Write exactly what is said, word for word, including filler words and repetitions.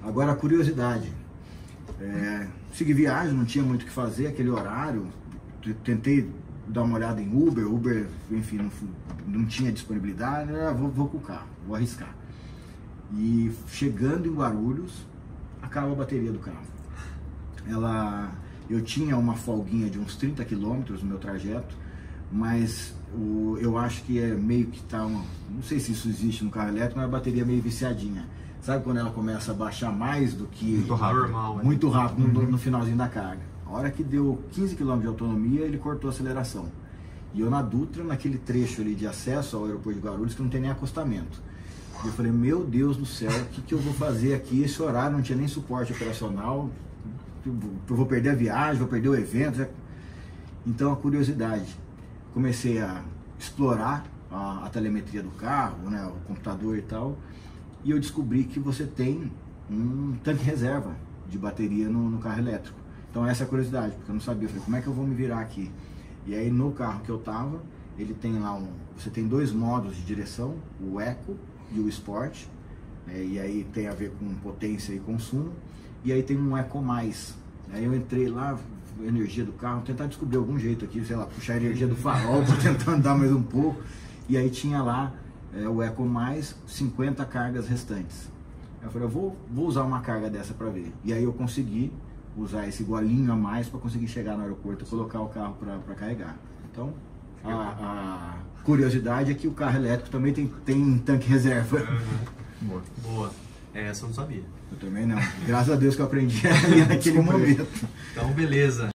Agora a curiosidade, é, segui viagem, não tinha muito o que fazer, aquele horário, tentei dar uma olhada em Uber, Uber, enfim, não, não tinha disponibilidade, ah, vou, vou com o carro, vou arriscar. E chegando em Guarulhos, acaba a bateria do carro. Ela, eu tinha uma folguinha de uns trinta quilômetros no meu trajeto, mas o, eu acho que é meio que tá, uma, não sei se isso existe no carro elétrico, mas a bateria é meio viciadinha. Sabe quando ela começa a baixar mais do que... Muito rápido. Normal, muito rápido no, no finalzinho da carga. A hora que deu quinze quilômetros de autonomia, ele cortou a aceleração. E eu na Dutra, naquele trecho ali de acesso ao aeroporto de Guarulhos, que não tem nem acostamento. E eu falei, meu Deus do céu, o que, que eu vou fazer aqui? Esse horário não tinha nem suporte operacional. Eu vou perder a viagem, vou perder o evento. Então a curiosidade, comecei a explorar a, a telemetria do carro, né, o computador e tal, e eu descobri que você tem um tanque reserva de bateria no, no carro elétrico. Então essa é a curiosidade, porque eu não sabia, eu falei, como é que eu vou me virar aqui? E aí no carro que eu tava, ele tem lá um, você tem dois modos de direção, o Eco e o Sport, né, e aí tem a ver com potência e consumo, e aí tem um Eco Mais. Aí eu entrei lá, energia do carro, tentar descobrir algum jeito aqui, sei lá, puxar a energia do farol para tentar andar mais um pouco. E aí tinha lá é, o Eco Mais, cinquenta cargas restantes. Eu falei, eu vou, vou usar uma carga dessa para ver. E aí eu consegui usar esse golinho a mais para conseguir chegar no aeroporto e colocar o carro para carregar. Então, a, a curiosidade é que o carro elétrico também tem, tem tanque reserva. Boa. Boa. Essa eu não sabia. Eu também não. Graças a Deus que eu aprendi ali naquele momento. Então, beleza.